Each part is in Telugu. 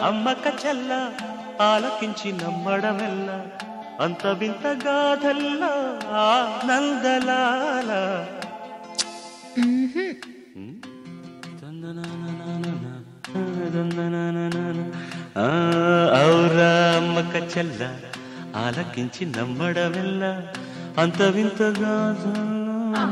అమ్మక చెల్ల ఆలకించి నమ్మడమెల్ల అంత వింత గాథల్లా ఆనందలాల ఔరా అమ్మక చెల్ల ఆలకించి నమ్మడమెల్ల అంత వింత గాథల్లా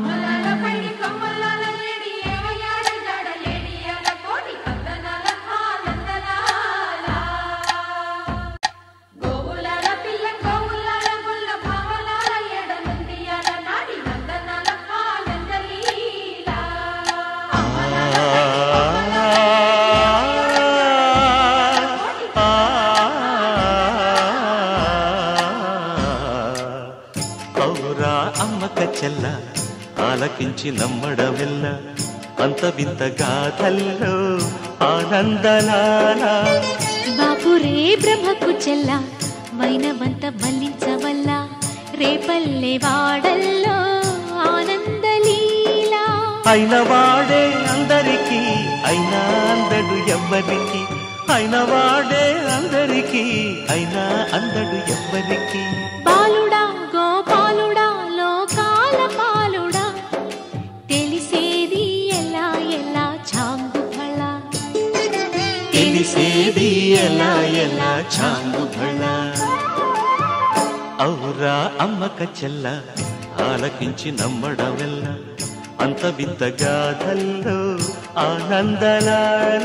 అమ్మక చెల్ల ఆలకించి నమ్మడమెల్ల అంత వింత గాథల్లో ఆనందలాల బాపురే బ్రహ్మకు చెల్ల వైనవంత మల్లించవల్ల రేపల్లె వాడల్లో ఆనందలీలా అయిన వాడే అందరికీ అయినా అందడు ఎవ్వరికి అయిన వాడే అందరికీ అయినా అందడు ఎవ్వరికి బాలుడా గోపాలుడా లోకాల పాలుడా తెలిసేది ఎలా ఎలా చాంగుఫళ తెలిసేది ఎలా ఎలా చాంగుఫళ ఔరా అమ్మక చెల్ల ఆలకించి నమ్మడమెల్ల అంత వింత గాథల్లో ఆనందలాల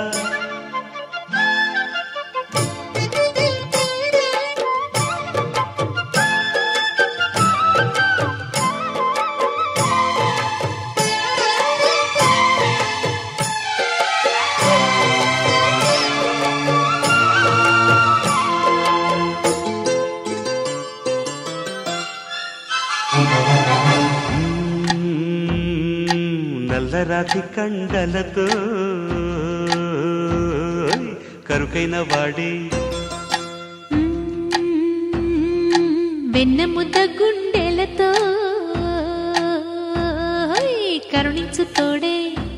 నల్లరాతి కండలతో కరుకైన వాడి వెన్న ముద్ద గుండెలతో కరుణించు తోడే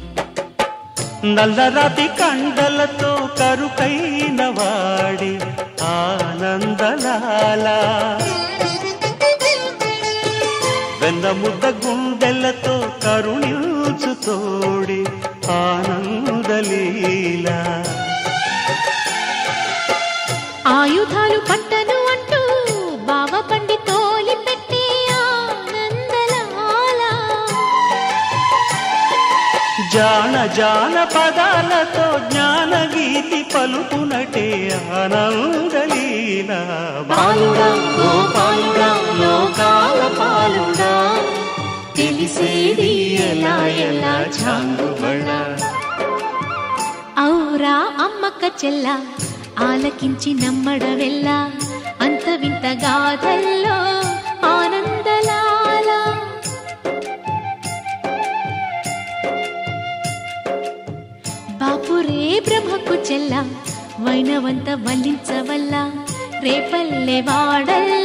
నల్లరాతి కండలతో కరుకైన వాడి ఆనందలాల వెన్న ముద్ద గుండెలతో కరుణించు తోడి ఆనందలీల ఆయుధాలు పట్టను అంటూ బావ పండి తోలి పెట్టే ఆనందలాల జాన జాన పదాలతో జ్ఞానగీతి పలుకునటే ఆనందలీల బాలుడా గోపాలుడా లోకాల పాలుడా తెలిసేది ఎలా ఎలా చాంగుబళ ఔరా అమ్మక చెల్ల ఆలకించి నమ్మడవెల్ల అంత వింత గాథల్లో ఆనందలాల బాపురే బ్రహ్మకు చెల్ల వైనవంత వల్లించవల్ల రేపల్లె వాడల్ల